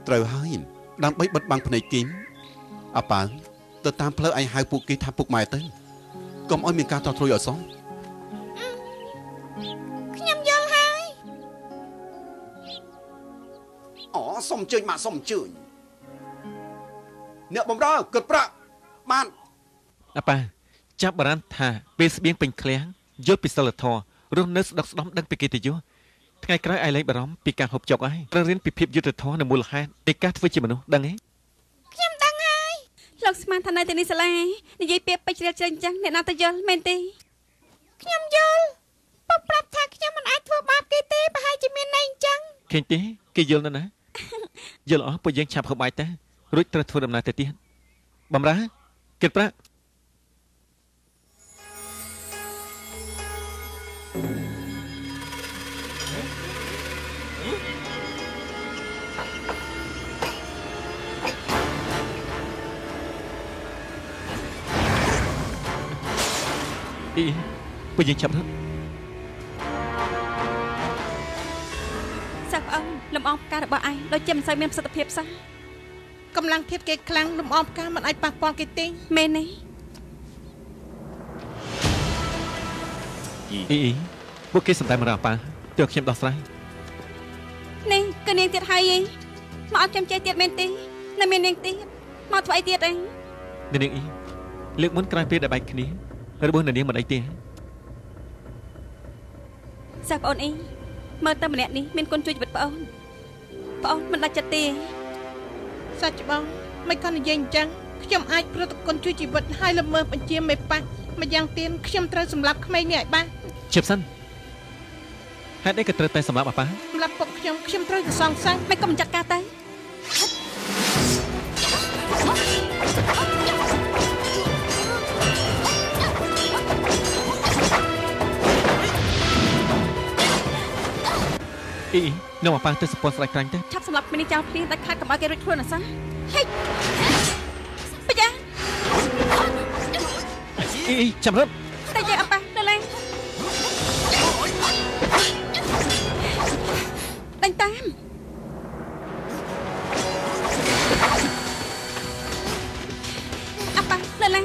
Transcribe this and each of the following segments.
ត្រូវហើយដើម្បីបិទបាំងភ្នែកគីមអាប៉ាទៅតាមផ្លូវឯងហៅពួកគេថាពុកម៉ែទៅកុំឲ្យមានការតត្រួយឲ្យសោះខ្ញុំយល់ហើយអូសុំអញ្ជើញម៉ាក់សុំអញ្ជើញអ្នកបំរើគិតប្រាក់បានអាប៉ាចាប់បារានថាពេលស្បៀងពេញឃ្លាំងយល់ពីសិលធម៌រស់នៅស្ដុកស្ដំដឹងពីកិត្តិយសថ្ងៃក្រោយឯងលែងបារម្ភពីការហូបចុកហើយត្រូវរៀនពីភាពយុត្តិធម៌និងមូលហេតុនៃការធ្វើជាមនុស្សដឹងទេខ្ញុំដឹងហើយលោកស្មានថានៅទីនេះសាលានិយាយពាក្យពេចន៍ជ្រាលជ្រៅអញ្ចឹងអ្នកណាទៅយល់មែនទេខ្ញុំយល់ពុកប្រាប់ថាខ្ញុំមិនអាចធ្វើបាបគេទេប្រហែលជាមានន័យអញ្ចឹងឃើញទេគេយល់ណាស់ណាយល់អស់ពួកយើងឆាប់ហូបបាយទៅរួចត្រូវធ្វើដំណើរទៅទៀតបំរើគិតប្រាក់ពួកយើងចាប់ទៅសាក់ប្អូនលំអងផ្ការបស់ឯងដូចជាមិនសូវមានប្រសិទ្ធភាពសោះកម្លាំងធាតុគេខ្លាំងលំអងផ្កាមិនអាចប៉ះពាល់គេទេមែនទេពួកគេសំដែងមករកប៉ាទើបខ្ញុំដោះស្រាយនេះគឺនាងទៀតហើយមកអត់ចាំចេះទៀតមែនទេនៅមាននាងទៀតមកធ្វើអីទៀតអីនាងលើកមុនក្រោយពេលដែលបែកគ្នារបស់នាងមិនអីទេសាក់ប្អូនអីមើលតែម្នាក់នេះមានគុណជួយជីវិតប្អូនមិនដាច់ចិត្តទេសាច់ច្បងមិនគាត់និយាយអញ្ចឹងខ្ញុំអាចប្រតិគុណជួយជីវិតហើយល្មើសបញ្ជាមេប៉ាស់ម្យ៉ាងទៀតខ្ញុំត្រូវសម្លាប់ក្មេងនេះឲ្យបានជិបសិនហេតុអីក៏ត្រូវតែសម្លាប់អាប៉ាសម្លាប់ពុកខ្ញុំត្រូវទៅសងសឹកមិនក៏មិនចាត់ការទៅនៅអាប៉ាទៅសពន់ស្ដាច់ក្រាញ់ទៅឆាប់សម្លាប់មីនេះចោលភ្លាមដាច់ខាត់កុំឲ្យគេរួចខ្លួនអសោះហេបយ៉ាចាំរត់តែយើងអាប៉ាទៅលេងដេញតាមអាប៉ាទៅលេង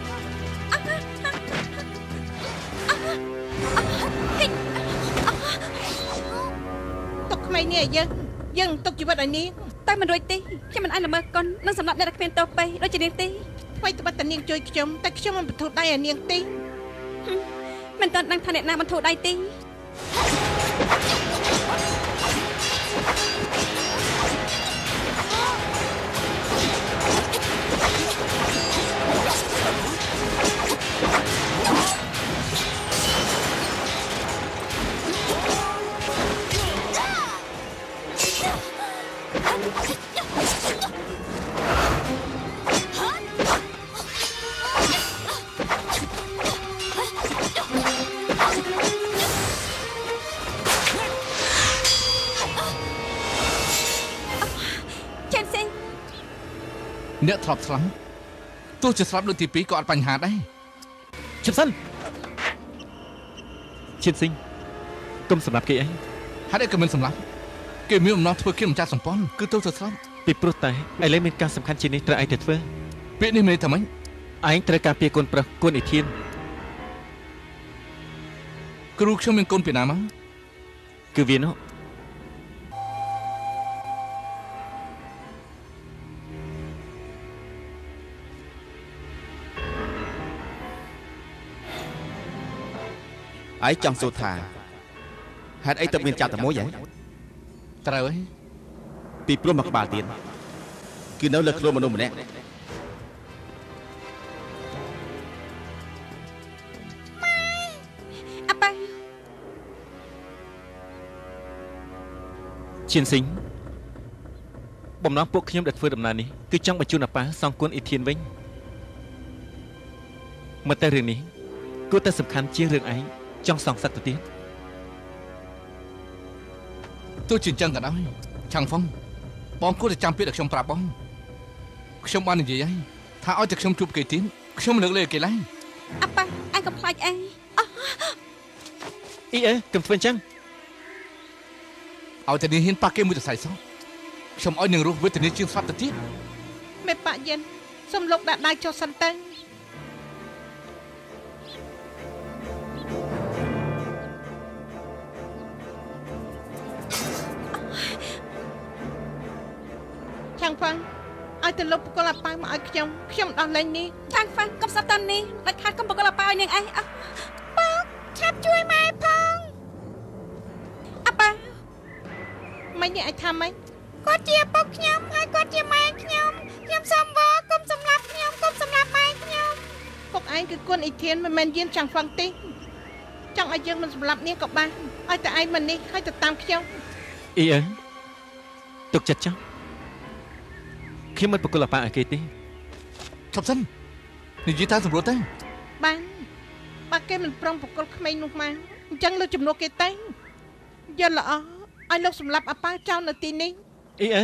ក្មេងនេះយើងទុកជីវិតឲ្យនាងតែមិនរួចទេខ្ញុំមិនអាចល្មើសកុននឹងសម្រាប់អ្នកដែលគ្មានទោសពេកដូចជានាងទេថ្មីត្បិតតែនាងជួយខ្ញុំតែខ្ញុំមិនបន្ធូរដៃឲ្យនាងទេមិនទាន់ដឹងថាអ្នកណាបន្ធូរដៃទេអ្នកធ្លាប់ស្លាប់ទោះជាស្លាប់ដូចទី2ក៏អត់បញ្ហាដែរជិបសិនឈិនស៊ីងកុំសម្រាប់គេអីហេតុអីក៏មិនសម្រាប់គេមានអំណងធ្វើគេម្ចាស់សម្ព័ន្ធគឺទោះទៅស្លាប់ពីព្រោះតែឥឡូវមានការសំខាន់ជាងនេះត្រូវឯងទៅធ្វើពាក្យនេះមានតែម៉េចឯងត្រូវការពារកូនប្រុសកូនអ៊ីធានគ្រូខ្ញុំមានកូនពីណាមកគឺវានោះឯងចង់សួរថាហេតុអីទៅមានចាប់តែមួយហ៎ត្រូវហើយពីព្រោះមកក្បាលទៀតគឺនៅលើខ្លួនមនុស្សម្នាក់អាប៉ាឈិនស៊ីងបំណងពួកខ្ញុំដែលធ្វើដំណើរនេះគឺចង់បញ្ជូនអាប៉ាសងគុណអ៊ីធានវិញមើលតែរឿងនេះគួរតែសំខាន់ជាងរឿងឯងចង់សងសឹកទៅទៀតទោះជាអញ្ចឹងក៏ដោយឆាំងហ្វុងបងគួរតែចាំពាក្យដែលខ្ញុំប្រាប់បងខ្ញុំបាននិយាយហើយថាឲ្យតែខ្ញុំជួបគេទៀតខ្ញុំមិនលើកលែងគេឡើយអាប៉ាអញកំផ្លាច់អីកុំធ្វើអញ្ចឹងឲ្យតែនាងហ៊ានប៉ះគេមួយទៅសៃសោះខ្ញុំឲ្យនឹងរស់វេទនាជាងស្លាប់ទៅទៀតមេប៉ាយិនសូមលោកដាក់ដៃចុះសិនទៅចាំងហ្វាំងឲ្យទៅលោកបកលអាប៉ៅមកឲ្យខ្ញុំដោះលែងនេះចាំងហ្វាំងកុំសាប់តាន់នេះដាច់ខាតកុំបកលប៉ាឲ្យនាងឯងប៉ាឆាប់ជួយម៉ែផងអាប៉ាមិននេះឲ្យថាម៉េចគាត់ជាពុកខ្ញុំហើយគាត់ជាម៉ែខ្ញុំសូមវល់កុំសម្លាប់ខ្ញុំកុំសម្លាប់ម៉ែខ្ញុំពុកឯងគឺគុណអ៊ីធានមិនមែនយានចាំងហ្វាំងទេចង់ឲ្យយើងមិនសម្លាប់នាងក៏បានឲ្យតែឯងមកនេះហើយទៅតាមខ្ញុំអ៊ីអឺទុកចិត្តចុះខ្ញុំមិនបកគលប៉ាឲ្យគេទេឈប់សិននិយាយតាមសម្រួលទៅបានបើគេមិនព្រមបកលក្មេងនោះមកអញ្ចឹងលើជំនួសគេទៅយល់ល្អឲ្យលោកសម្លាប់អាប៉ៅចោលនៅទីនេះអ៊ីអឺ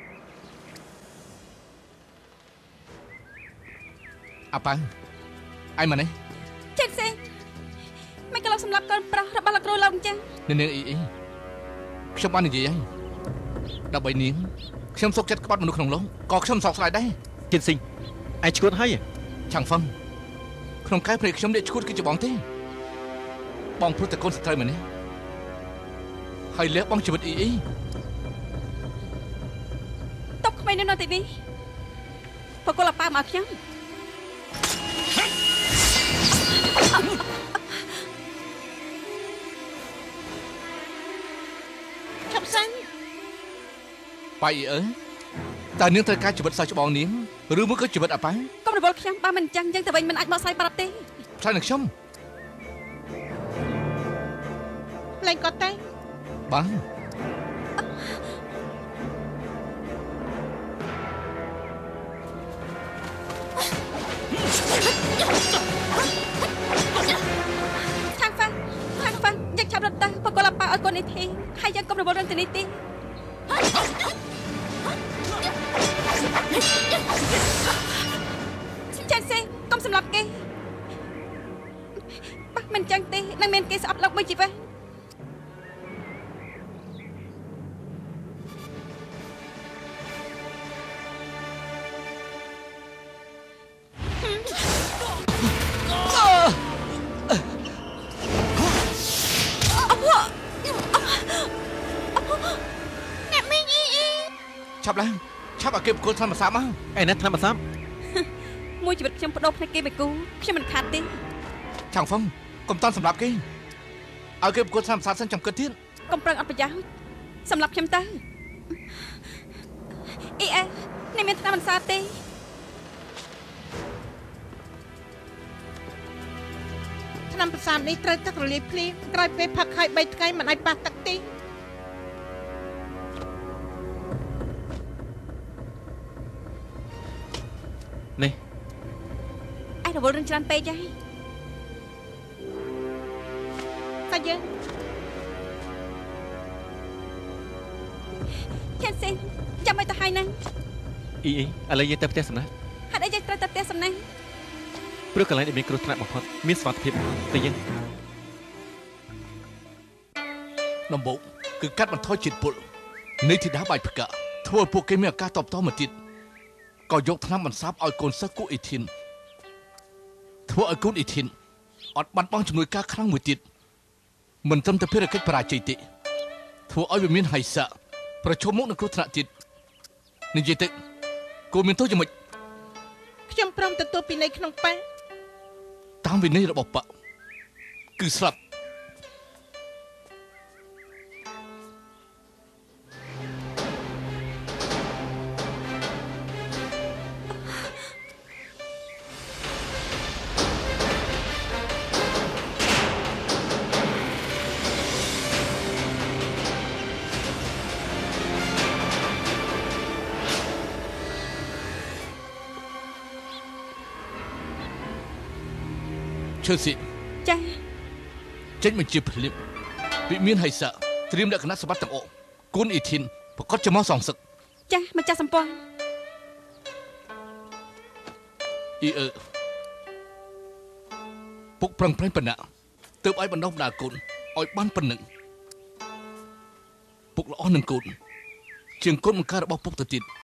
អាប៉ៅឯងមកនេះចេះសេមិនក៏លោកសម្លាប់កូនប្រុសរបស់លោកគ្រូលោកអញ្ចឹងនាងអ៊ីខ្ញុំបាននិយាយហើយដើម្បីនាងខ្ញុំសុកចិត្តក្បត់មនុស្សក្នុងលោកក៏ខ្ញុំសោកស្ដាយដែរគិនស៊ីងឯងឈួតហើយឆាំងហ្វឹងក្នុងកែព្រៃខ្ញុំអ្នកឈួតគឺជាបងទេបងព្រោះតែកូនស្ត្រីម្នាក់ហើយលះបងជីវិតអ៊ីតុកក្មេងនៅទីនេះបកលប៉ាមកខ្ញុំឈប់សិនប៉ៃអើតើនាងត្រូវការជីវិតសោះច្បងនាងឬមួយក៏ជីវិតអាប៉ៅកុំរវល់ខ្ញុំបើមិនអញ្ចឹងយើងទៅវិញមិនអាចបកស្រាយប្រាប់ទេឆ្លើយនឹងខ្ញុំលែងគាត់ទៅបានឆាំងហ្វាំងយើងចាប់រត់ទៅបកលប៉ាឲ្យកូននេះធីហើយយើងកុំរវល់រឿងទីនេះទេចេះសេកុំសម្លាប់គេបើមិនអញ្ចឹងទេនឹងមានគេស្អប់លោកមួយជីវិតឆាប់ឡើងឆាប់ឲ្យគេបកគលធម្មសាស្ត្រមកឯណាថ្នាំអាសាប់មួយជីវិតខ្ញុំបដូរផ្នែកគេបេគូខ្ញុំមិនខាតទេឆាំងហ្វឹងកុំតាន់សម្រាប់គេឲ្យគេបកគលធម្មសាស្ត្រសិនចាំគិតទៀតកុំប្រឹងអត់ប្រយោជន៍សម្រាប់ខ្ញុំទៅអ៊ីអេនេះមានថ្នាំអន្សាទេឆ្នាំប្រសាទនេះត្រូវទឹករលាយភ្លាមក្រោយពេលផឹកហើយ3ថ្ងៃមិនអាចប៉ះទឹកទេនេះឯងរវល់រឿងច្រើនពេកហើយតែយើងចេះសេចាំឲ្យទៅហើយណាអ៊ីឥឡូវយើងទៅផ្ទះសំណាក់ហេតុអីយើងត្រូវទៅផ្ទះសំណាញ់ព្រោះកន្លែងដែលមានគ្រោះថ្នាក់បំផុតមានសុវត្ថិភាពទៅយើងដំបូងគឺកាត់បន្ថយជាតិពុលនៃធីតាបាច់ផ្កាធ្វើឲ្យពួកគេមានឱកាសតបតមកទៀតក៏យកថ្នាំបន្សាបឲ្យកូនសិស្សគូអ៊ីធីនធ្វើឲ្យកូនអ៊ីធីនអត់បាត់បង់ជំនួយការខ្លាំងមួយទៀតមិនត្រឹមតែភារកិច្ចបរាជ័យទេធ្វើឲ្យវាមានហិសៈប្រឈមមុខនឹងគ្រោះថ្នាក់ទៀតនិយាយទៅគូមានទោសយ៉ាងម៉េចខ្ញុំព្រមទទួលពីនៃក្នុងប៉ាតាមវិន័យរបស់បកគឺស្លាប់ ឈើស៊ីចាចេញបញ្ជាភ្លាមវិមានហិសៈត្រៀមលក្ខណៈសម្បត្តិទាំងអស់គុណអ៊ីធីនប្រកាសចំមកសងសឹកចាម្ចាស់សម្ព័ន្ធអ៊ីអឺពុកប្រឹងប្រែងប៉ុណ្ណាទើបឲ្យបណ្ដុះបណ្ដាលកូនឲ្យបានប៉ុណ្ណឹងពុកល្អនឹងកូនជាងកូនបង្ការរបស់ពុកទៅទៀត